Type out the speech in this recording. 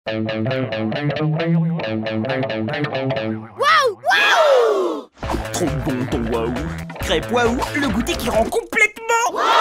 Waouh! Waouh! Trop bon ton Whaou. Crêpe Whaou, le goûter qui rend complètement.